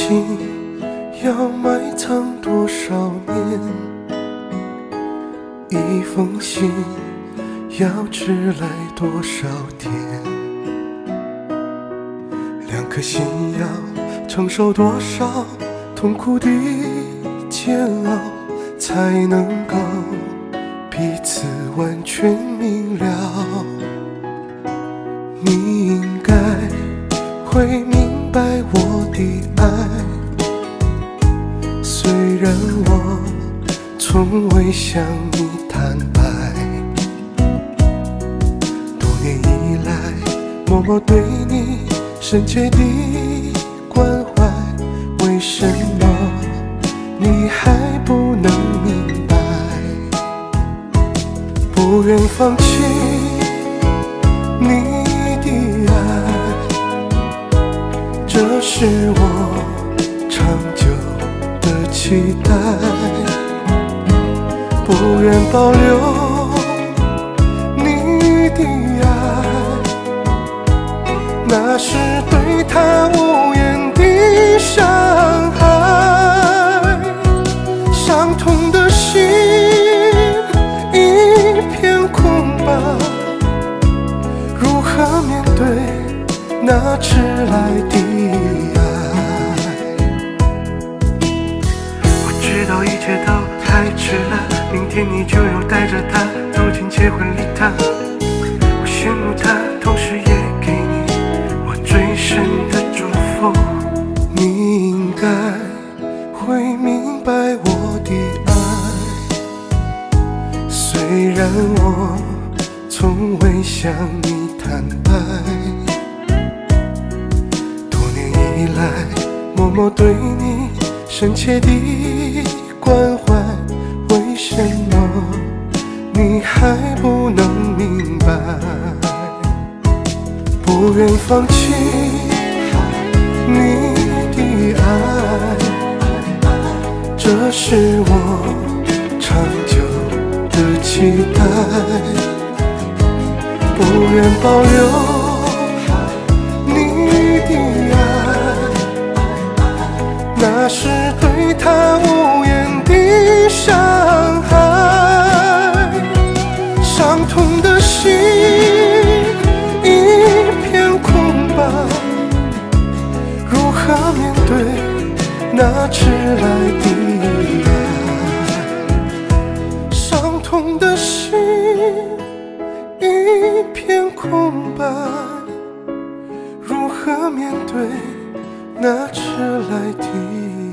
心要埋藏多少年？一封信要迟来多少天？两颗心要承受多少痛苦的煎熬，才能够彼此完全明了？你应该会明白我的爱，虽然我从未向你坦白。多年以来默默对你深切的关怀，为什么你还不能明白？不愿放弃你的爱，这是我长久的期待。不愿保留你的爱，那是对他无言的伤害。伤痛的心一片空白，如何面对那迟来的爱？我知道一切都太迟了，明天你就要带着他走进结婚礼堂。我羡慕他，同时也给你我最深的祝福。你应该会明白我的爱，虽然我从未向你坦白。多年以来默默对你深切的关怀，为什么你还不能明白？不愿放弃你的爱，这是我长久的期待。不愿保留你的爱，那是对他无言的伤害。伤痛的心一片空白，如何面对那迟来的爱？伤痛的心一片空白，如何面对那迟来的爱？